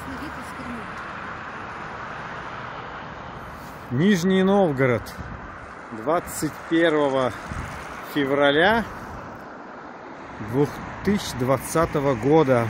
вид из Перми. Нижний Новгород. 21 февраля 2020 года.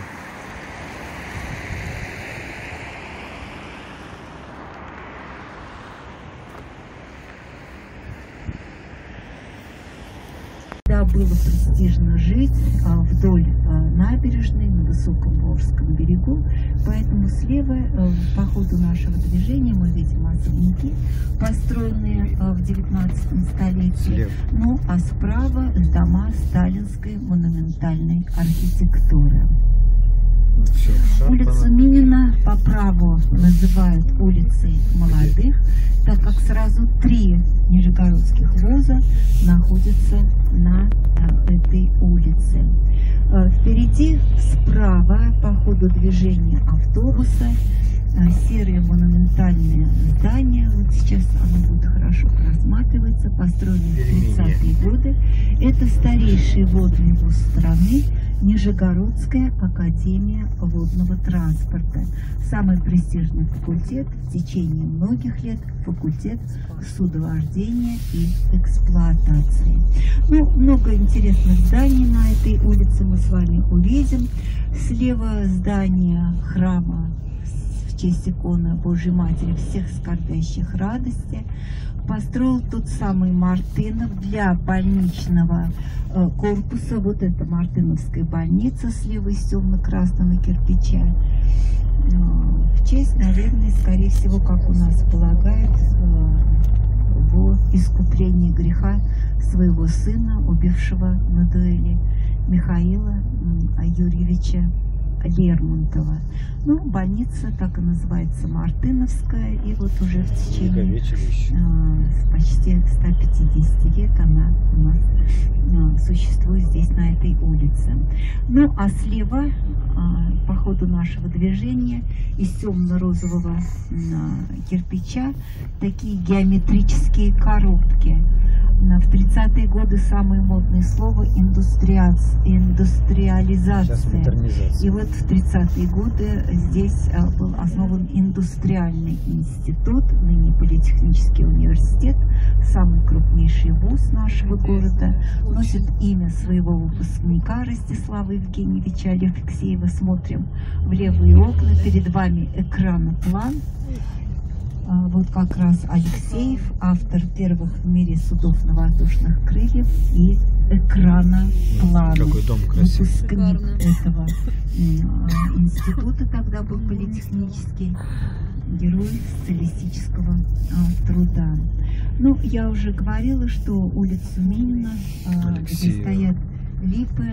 Да, было престижно жить вдоль набережной на высоком Волжском берегу, поэтому слева по ходу нашего движения мы видим особняки, построенные в 19 столетии, ну а справа дома сталинской монументальной архитектуры. Улицу Минина по праву называют улицей молодых, так как сразу 3 нижегородских вуза находятся на этой улице. Впереди справа по ходу движения автобуса серые монументальные здания. Вот сейчас оно будет хорошо просматриваться, построенные в 30-е годы. Это старейший водный вуз страны, Нижегородская академия водного транспорта. Самый престижный факультет в течение многих лет, факультет судовождения и эксплуатации. Ну, много интересных зданий на этой улице мы с вами увидим. Слева здание храма в честь иконы Божьей Матери всех скорбящих радости. Построил тот самый Мартынов для больничного корпуса. Вот это Мартыновская больница слева из темно-красного кирпича. В честь, наверное, скорее всего, как у нас полагают, в искуплении греха своего сына, убившего на дуэли Михаила Юрьевича Лермонтова. Ну, больница так и называется, Мартыновская, и вот уже в течение почти 150 лет она у нас существует здесь, на этой улице. Ну, а слева по ходу нашего движения из темно-розового кирпича такие геометрические коробки. В 30-е годы самое модное слово индустриализация. И вот в 30-е годы здесь был основан индустриальный институт, ныне политехнический университет, самый крупнейший вуз нашего города, носит имя своего выпускника Ростислава Евгеньевича Алексеева. Смотрим в левые окна, перед вами экраноплан. Вот как раз Алексеев, автор первых в мире судов на воздушных крыльях и экраноплана. Выпускник этого института тогда был политехнический, герой социалистического труда. Ну, я уже говорила, что улицу Минина, где стоят липы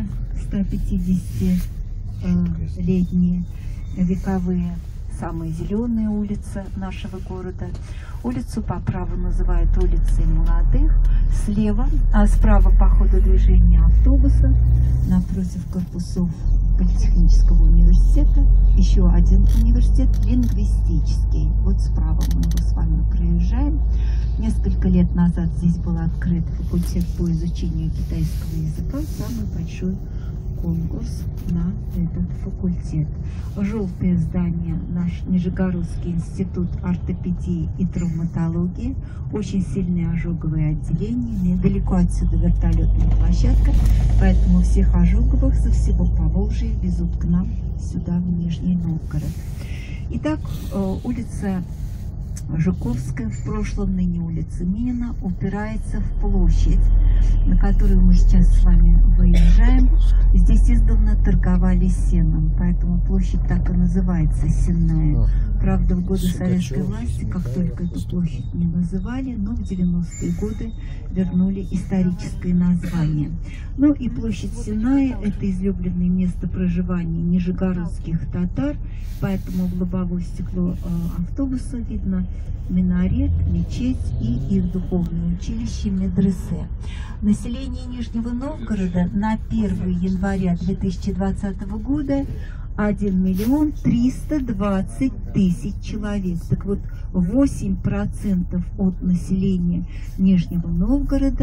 150-летние, вековые, самая зеленая улица нашего города. Улицу по праву называют улицей молодых. Слева, справа по ходу движения автобуса, напротив корпусов политехнического университета, еще один университет лингвистический. Вот справа мы его с вами проезжаем. Несколько лет назад здесь был открыт факультет по изучению китайского языка, самый большой конкурс на этот факультет. Желтое здание, наш Нижегородский институт ортопедии и травматологии, очень сильное ожоговое отделение, недалеко отсюда вертолетная площадка, поэтому всех ожоговых со всего Поволжья везут к нам сюда, в Нижний Новгород. Итак, улица Жуковская, в прошлом ныне улица Минина, упирается в площадь, на которую мы сейчас с вами выезжаем. Здесь издавна торговали сеном, поэтому площадь так и называется, Сенная. Правда, в годы советской власти, как только эту площадь не называли, но в 90-е годы вернули историческое название. Ну и площадь Сенная – это излюбленное место проживания нижегородских татар, поэтому в лобовое стекло автобуса видно минарет, мечеть и их духовное училище медресе. Население Нижнего Новгорода на 1 января 2020 года 1 320 000 человек. Так вот, 8% от населения Нижнего Новгорода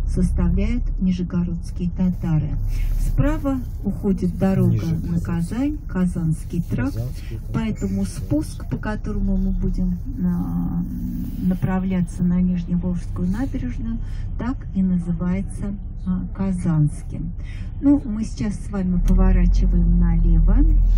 составляют нижегородские татары. Справа уходит дорога на Казань, Казанский тракт, поэтому спуск, по которому мы будем направляться на Нижневолжскую набережную, так и называется Казанским. Ну, мы сейчас с вами поворачиваем налево,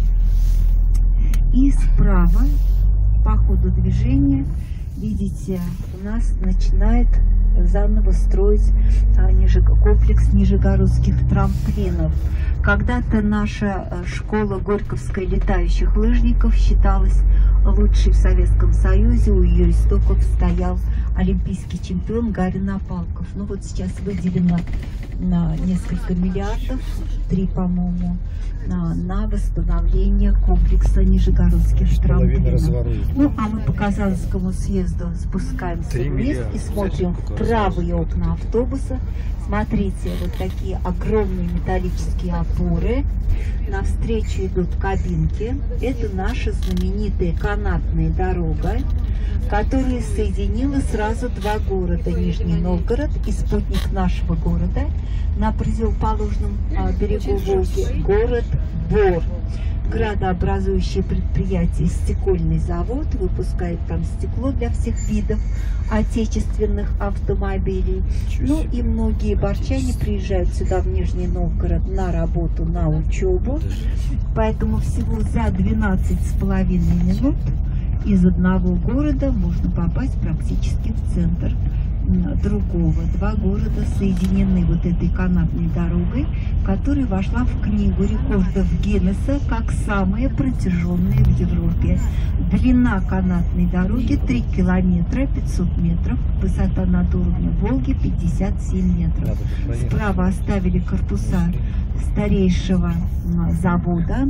и справа по ходу движения, видите, у нас начинает заново строить комплекс нижегородских трамплинов. Когда-то наша школа Горьковской летающих лыжников считалась лучшей в Советском Союзе. У ее истоков стоял олимпийский чемпион Гарри Напалков. Ну вот сейчас выделено на несколько миллиардов, 3, по-моему, на восстановление комплекса нижегородских трамплинов. Ну, а мы по Казанскому съезду спускаемся вниз и смотрим в правые окна автобуса. Смотрите, вот такие огромные металлические опоры. Навстречу идут кабинки. Это наша знаменитая канатная дорога, которая соединила сразу два города: Нижний Новгород и спутник нашего города на противоположном берегу Волги, город Бор. Градообразующее предприятие «Стекольный завод» выпускает там стекло для всех видов отечественных автомобилей. Ну и многие борчане приезжают сюда, в Нижний Новгород, на работу, на учебу. Поэтому всего за 12,5 минут из одного города можно попасть практически в центр другого. Два города соединены вот этой канатной дорогой, которая вошла в книгу рекордов Гиннесса как самая протяженная в Европе. Длина канатной дороги 3 километра 500 метров, высота над уровнем Волги 57 метров. Справа оставили корпуса старейшего завода.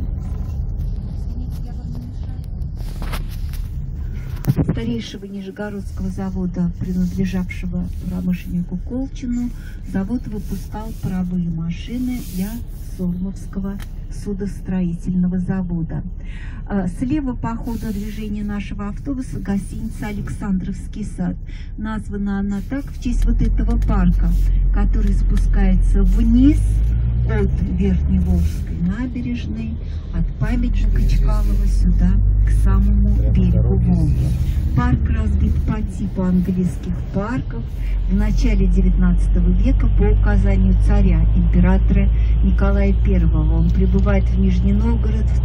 Старейшего Нижегородского завода, принадлежавшего промышленнику Колчину. Завод выпускал паровые машины для Сормовского судостроительного завода. Слева по ходу движения нашего автобуса гостиница «Александровский сад». Названа она так в честь вот этого парка, который спускается вниз от Верхневолжской набережной, от памятника Чкалова сюда, к самому берегу Волги. Парк разбит по типу английских парков в начале 19 века по указанию царя, императора Николая I. Он прибывает в Нижний Новгород в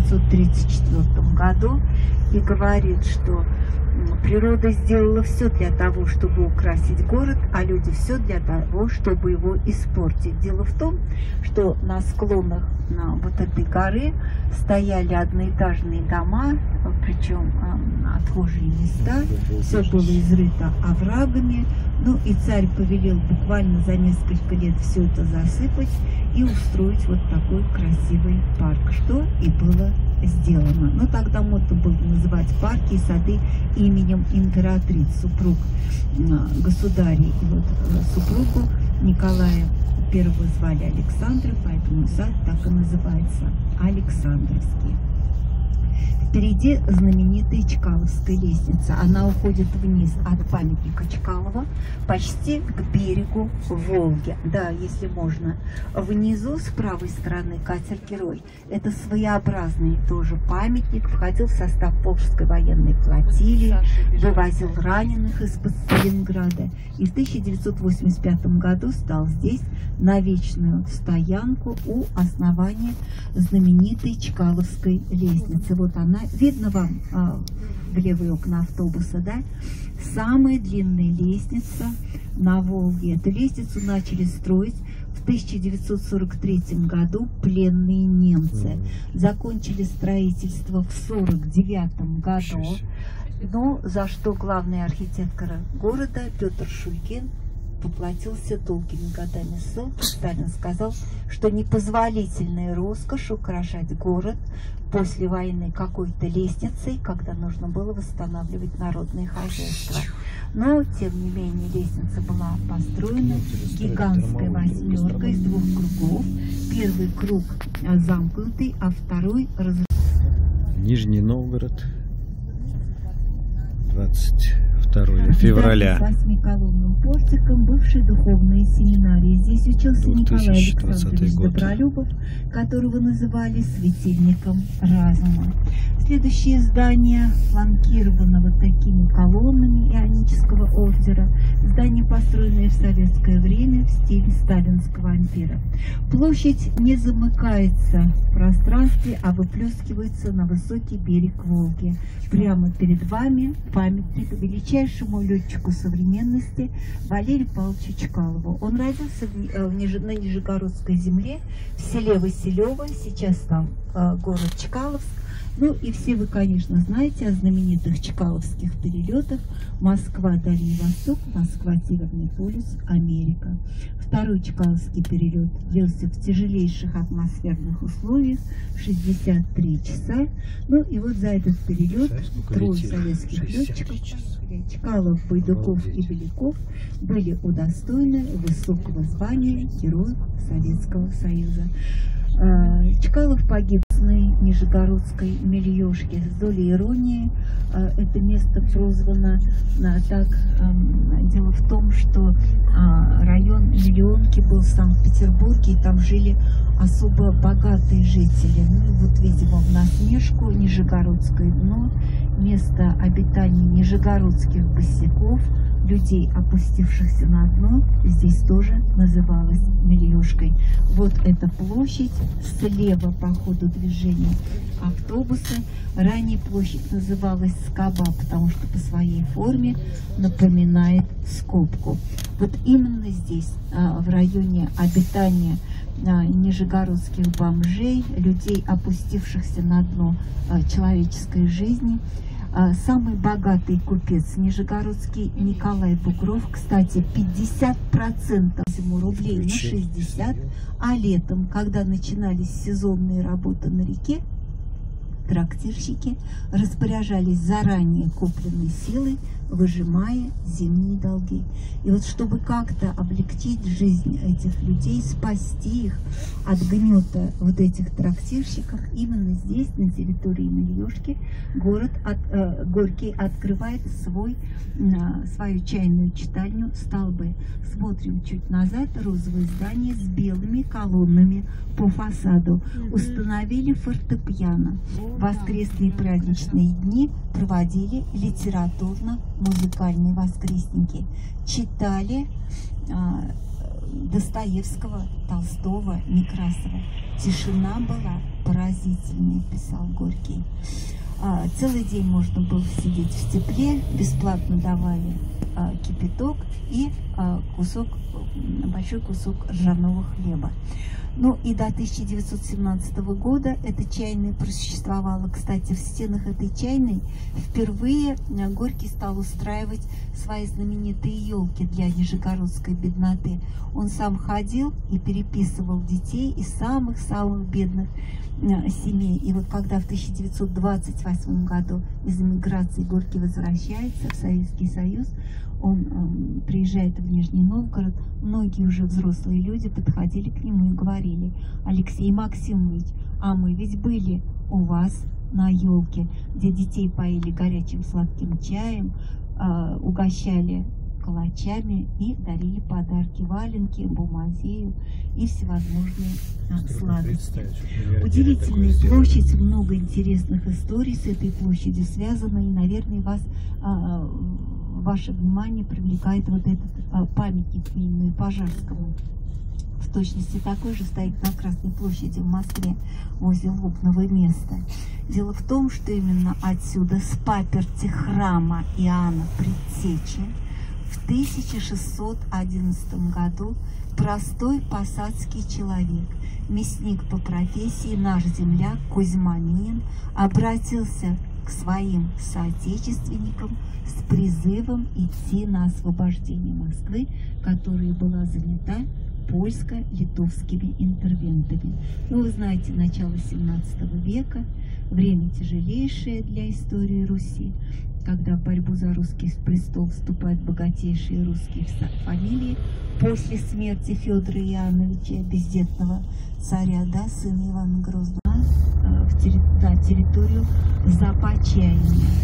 1934 году и говорит, что природа сделала все для того, чтобы украсить город, а люди все для того, чтобы его испортить. Дело в том, что на склонах вот этой горы стояли одноэтажные дома, причем отхожие места, все было изрыто оврагами. Ну и царь повелел буквально за несколько лет все это засыпать и устроить вот такой красивый парк, что и было сделано. Но тогда модно было называть парки и сады именем императриц, супруг государей. И вот супругу Николая I звали Александра, поэтому сад так и называется Александровский. Впереди знаменитая Чкаловская лестница. Она уходит вниз от памятника Чкалова почти к берегу Волги. Да, если можно. Внизу, с правой стороны, катер-герой. Это своеобразный тоже памятник. Входил в состав Волжской военной флотилии, вывозил раненых из-под Сталинграда. И в 1985 году стал здесь на вечную стоянку у основания знаменитой Чкаловской лестницы. Вот она. Видно вам в левые окна автобуса, да? Самая длинная лестница на Волге. Эту лестницу начали строить в 1943 году пленные немцы. Закончили строительство в 1949 году. Но за что главный архитектор города Петр Шульгин поплатился долгими годами ссылки. Сталин сказал, что непозволительная роскошь украшать город после войны какой-то лестницей, когда нужно было восстанавливать народное хозяйство. Но, тем не менее, лестница была построена гигантской восьмеркой из 2 кругов. Первый круг замкнутый, а второй Нижний Новгород, 22 2 февраля. С 8-колонным портиком бывшей духовной семинарии. Здесь учился Николай 2020 Александрович год. Добролюбов, которого называли светильником разума. Следующее здание фланкировано вот такими колоннами ионического ордера. Здание, построенное в советское время в стиле сталинского ампира. Площадь не замыкается в пространстве, а выплескивается на высокий берег Волги. Прямо перед вами памятник величайшему летчику современности Валерию Павловичу Чкалову. Он родился на Нижегородской земле, в селе Василево, сейчас там город Чкаловск. Ну и все вы, конечно, знаете о знаменитых чкаловских перелетах Москва, Дальний Восток, Москва, Северный полюс, Америка. Второй чкаловский перелет длился в тяжелейших атмосферных условиях 63 часа. Ну и вот за этот перелет трое советских летчиков, Чкалов, Байдуков и Беляков, были удостоены высокого звания Героя Советского Союза. Чкалов погиб в Нижегородской Мельёшке. С долей иронии это место прозвано так. Дело в том, что район Миллионки был в Санкт-Петербурге, и там жили особо богатые жители. Ну и вот, видимо, в насмешку Нижегородское дно, место обитания нижегородских босяков, людей, опустившихся на дно, здесь тоже называлась Мельёшкой. Вот эта площадь, слева по ходу движения автобуса. Ранее площадь называлась Скоба, потому что по своей форме напоминает скобку. Вот именно здесь, в районе обитания нижегородских бомжей, людей, опустившихся на дно человеческой жизни, самый богатый купец нижегородский Николай Бугров, кстати, 50% ему рублей на 60, а летом, когда начинались сезонные работы на реке, трактирщики распоряжались заранее купленной силой, выжимая зимние долги. И вот чтобы как-то облегчить жизнь этих людей, спасти их от гнета вот этих трактирщиков, именно здесь, на территории Мельёшки, Горький открывает свою чайную читальню «Столбы». Смотрим чуть назад, розовое здание с белыми колоннами по фасаду. Установили фортепиано. В воскресные праздничные дни проводили литературно-музыкальные воскресники. Читали Достоевского, Толстого, Некрасова. Тишина была поразительной, писал Горький. Целый день можно было сидеть в тепле, бесплатно давали кипяток и большой кусок ржаного хлеба. Ну и до 1917 года эта чайная просуществовала. Кстати, в стенах этой чайной впервые Горький стал устраивать свои знаменитые елки для нижегородской бедноты. Он сам ходил и переписывал детей из самых-самых бедных семей. И вот когда в 1928 году из эмиграции Горький возвращается в Советский Союз, он приезжает в Нижний Новгород, многие уже взрослые люди подходили к нему и говорили: Алексей Максимович, а мы ведь были у вас на елке, где детей поили горячим сладким чаем, угощали калачами и дарили подарки, валенки, бумазею и всевозможные сладости. Удивительная площадь, много интересных историй с этой площадью связано, и, наверное, ваше внимание привлекает вот этот памятник Минину и Пожарскому. В точности такой же стоит на Красной площади в Москве, возле Лобного места. Дело в том, что именно отсюда, с паперти храма Иоанна Предтечи, в 1611 году простой посадский человек, мясник по профессии, наш земляк Кузьма Минин, обратился к своим соотечественникам с призывом идти на освобождение Москвы, которая была занята польско-литовскими интервентами. Ну, вы знаете, начало 17 века, время тяжелейшее для истории Руси, когда в борьбу за русский престол вступают богатейшие русские фамилии после смерти Федора Иоанновича, бездетного царя, сына Ивана Грозного, на территорию Започаяния.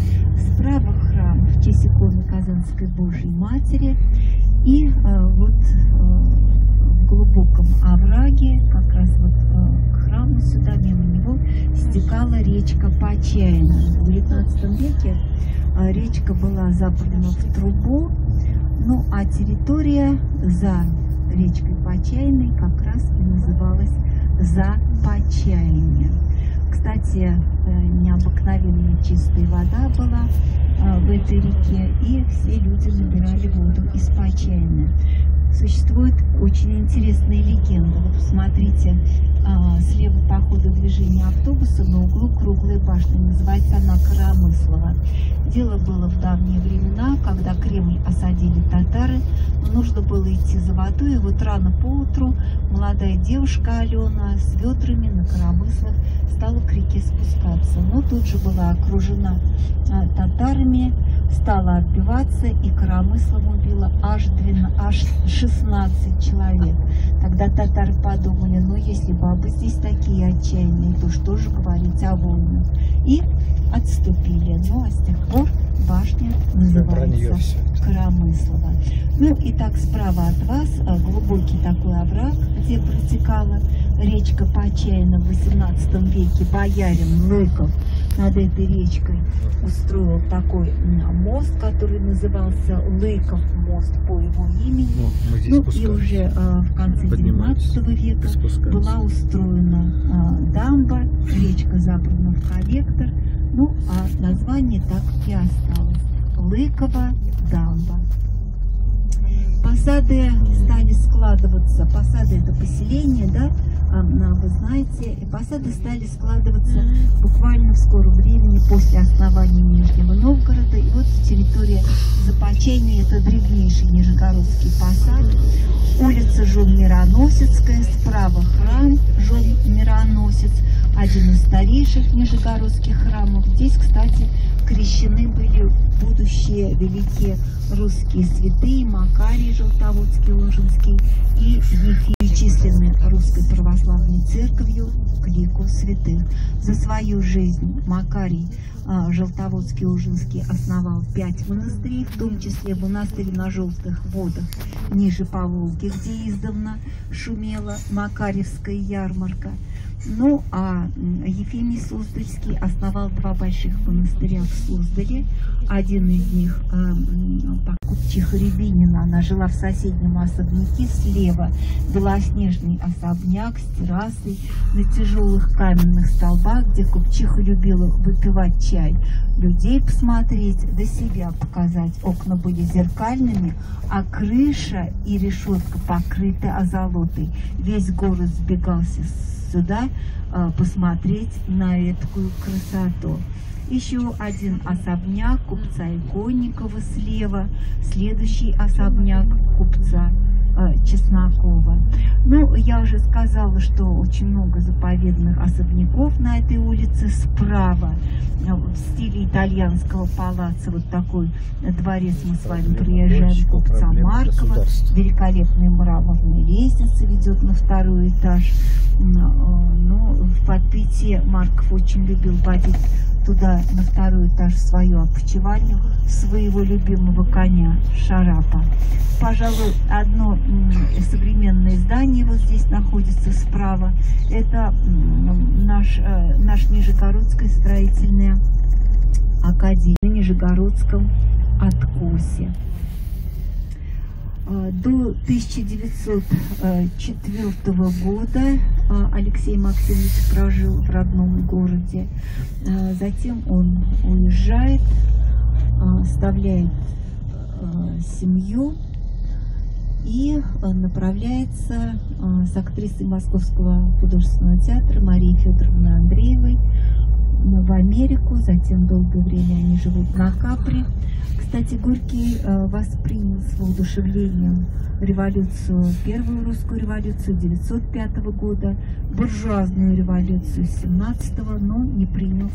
справа храм в честь иконы Казанской Божьей Матери. И вот в глубоком овраге, как раз вот к храму сюда, мимо него, стекала речка Почайна. В XIX веке речка была забрана в трубу, ну а территория за речкой Почайной как раз и называлась Започайня. Кстати, необыкновенно чистая вода была в этой реке, и все люди набирали воду из Почайны. Существует очень интересная легенда. Вот посмотрите, слева по ходу движения автобуса на углу круглая башня, называется она Коромыслова. Дело было в давние времена, когда Кремль осадили татары, но нужно было идти за водой, и вот рано поутру молодая девушка Алена с ведрами на коромыслах стала к реке спускаться, но тут же была окружена татарами, стала отбиваться, и коромыслом убила аж 16 человек. Тогда татары подумали, ну если бабы здесь такие отчаянные, то что же говорить о войнах? И отступили. Ну а с тех пор башня называется Коромыслова. Ну и так справа от вас глубокий такой овраг, где протекала речка Почайна. В 18 веке боярин Лыков над этой речкой устроил такой мост, который назывался Лыков мост по его имени. Ну и уже в конце 19 века была устроена дамба, речка забрана в коллектор, ну а название так и осталось — Лыкова дамба. Посады стали складываться, посады это поселение, да, вы знаете, и посады стали складываться буквально в скором времени после основания Нижнего Новгорода. И вот территория Започайни — это древнейший нижегородский посад. Улица Жон-Мироносецкая, справа храм Жон-Мироносец, один из старейших нижегородских храмов. Здесь, кстати, крещены были будущие великие русские святые Макарий Желтоводский-Ужинский и Ефим, причислены Русской Православной Церковью к лику святых. За свою жизнь Макарий Желтоводский-Ужинский основал 5 монастырей, в том числе монастырь на Желтых водах ниже по Волге, где издавна шумела Макарьевская ярмарка. Ну а Ефимий Суздальский основал 2 больших монастыря в Суздале. Один из них по Купчиха Рябинина, она жила в соседнем особняке слева. Белоснежный особняк с террасой на тяжелых каменных столбах, где Купчиха любила выпивать чай, людей посмотреть, да себя показать. Окна были зеркальными, а крыша и решетка покрыты азолотой. Весь город сбегался сюда посмотреть на эту красоту. Еще один особняк купца Иконникова слева, следующий особняк купца Чеснокова. Ну, я уже сказала, что очень много заповедных особняков на этой улице. Справа в стиле итальянского палаца вот такой дворец мы с вами приезжаем купца Маркова. Великолепная мраморная лестница ведет на 2-й этаж. Но в подпитии Марков очень любил водить туда на 2-й этаж свою опочивальню своего любимого коня Шарапа. Пожалуй, одно современное здание вот здесь находится справа. Это наш Нижегородская строительная академия на Нижегородском откосе. До 1904 года Алексей Максимович прожил в родном городе. Затем он уезжает, оставляет семью и направляется с актрисой Московского художественного театра Марией Федоровной Андреевой в Америку. Затем долгое время они живут на Капри. Кстати, Горький воспринял с воодушевлением революцию, первую русскую революцию 1905 года, буржуазную революцию 1917, но не принял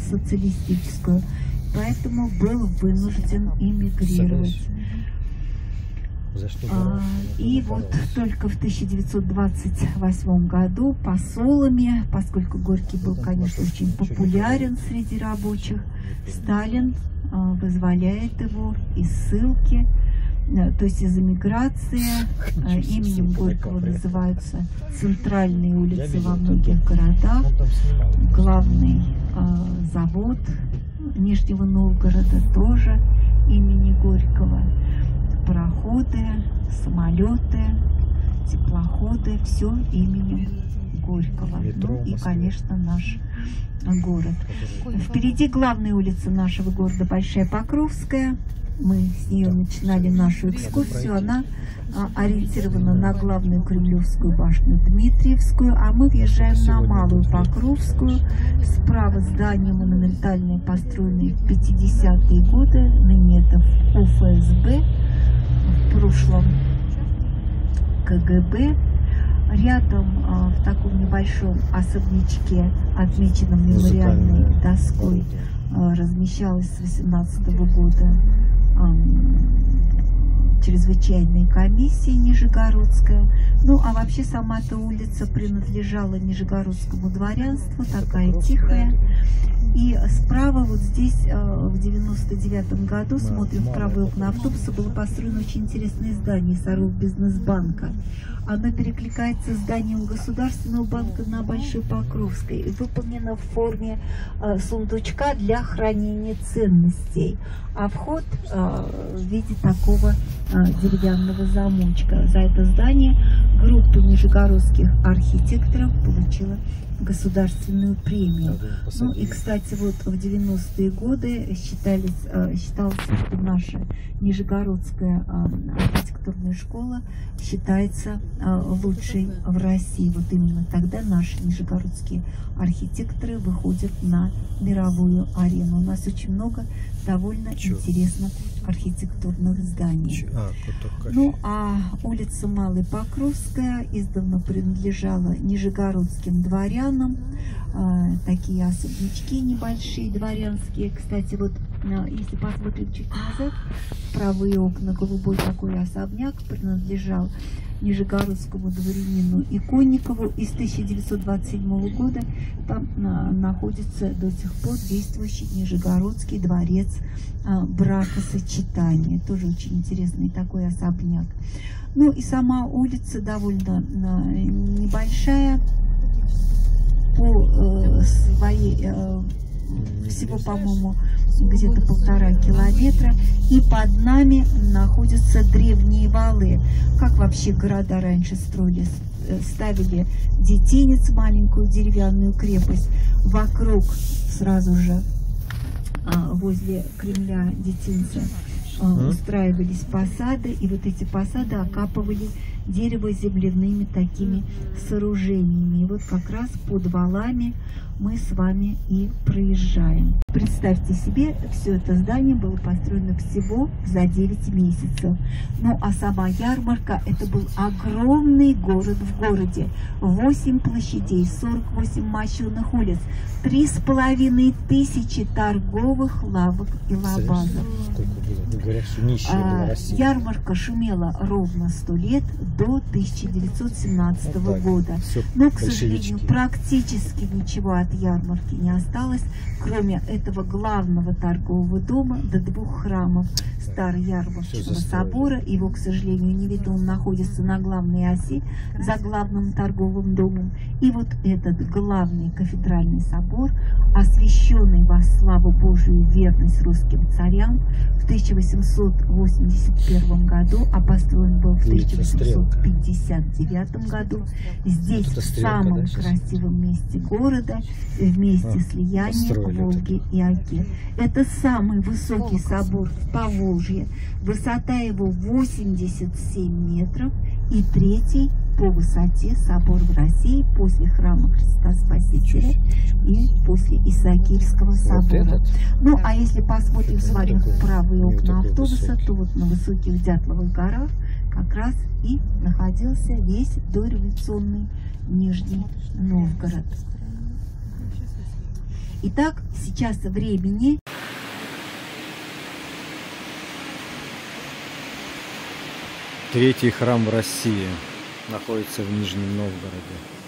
социалистическую, поэтому был вынужден эмигрировать. За что И вот только в 1928 году посолами, поскольку Горький был, конечно, очень популярен среди рабочих, Сталин вызволяет его из ссылки, то есть из эмиграции. Именем Горького называются центральные улицы во многих городах. Главный завод Нижнего Новгорода тоже имени Горького. Пароходы, самолеты, теплоходы, все именем Горького. Ну и, конечно, наш город. Впереди главная улица нашего города, Большая Покровская. Мы с нее начинали нашу экскурсию. Она ориентирована на главную Кремлевскую башню Дмитриевскую, а мы въезжаем на Малую Покровскую. Справа здание монументальное, построенное в 50-е годы, ныне это УФСБ, в прошлом КГБ. Рядом в таком небольшом особнячке, отмеченном мемориальной доской, размещалась с 18 года чрезвычайная комиссия Нижегородская. Ну, а вообще сама эта улица принадлежала нижегородскому дворянству, такая тихая. И справа, вот здесь, в 99-м году, смотрим в правые окна автобуса, было построено очень интересное здание Саровбизнесбанка. Оно перекликается с зданием Государственного банка на Большой Покровской и выполнено в форме сундучка для хранения ценностей. А вход в виде такого деревянного замочка. За это здание группа нижегородских архитекторов получила государственную премию. Ну и, кстати, вот в 90-е годы считалось, что наша Нижегородская архитектурная школа считается лучшей в России. Вот именно тогда наши нижегородские архитекторы выходят на мировую арену. У нас очень много довольно интересных архитектурных зданий. Ну, а улица Малая Покровская издавна принадлежала нижегородским дворянам. Такие особнячки небольшие, дворянские. Кстати, вот если посмотрим чуть назад, правые окна, голубой такой особняк принадлежал нижегородскому дворянину Иконникову из 1927 года. Там находится до сих пор действующий Нижегородский дворец бракосочетания. Тоже очень интересный такой особняк. Ну и сама улица довольно небольшая по своей, всего, по-моему, где-то 1,5 километра, и под нами находятся древние валы. Как вообще города раньше строили? Ставили детинец, маленькую деревянную крепость, вокруг сразу же возле Кремля детинца устраивались посады, и вот эти посады окапывали дерево земляными такими сооружениями. И вот как раз под валами мы с вами и проезжаем. Представьте себе, все это здание было построено всего за 9 месяцев. Ну а сама ярмарка, это был огромный город в городе. 8 площадей, 48 мощеных улиц, 3500 торговых лавок и лабазов. Ярмарка шумела ровно 100 лет, до 1917 года. Но, к сожалению, практически ничего от ярмарки не осталось, кроме этого главного торгового дома до 2 храмов Староярмарского собора. Его, к сожалению, не видно, он находится на главной оси за главным торговым домом. И вот этот главный кафедральный собор, освященный во славу Божию и верность русским царям, в 1881 году, а построен был в 1859 году, здесь, в самом красивом месте города, в месте слияния Волги и Оки. Это самый высокий собор в Поволжье. Высота его 87 метров и 3-й по высоте собор в России после храма Христа Спасителя и после Исаакиевского собора. Ну, а если посмотрим с вами в правые окна автобуса, то вот на высоких Дятловых горах как раз и находился весь дореволюционный Нижний Новгород. Итак, сейчас времени. Третий храм в России находится в Нижнем Новгороде.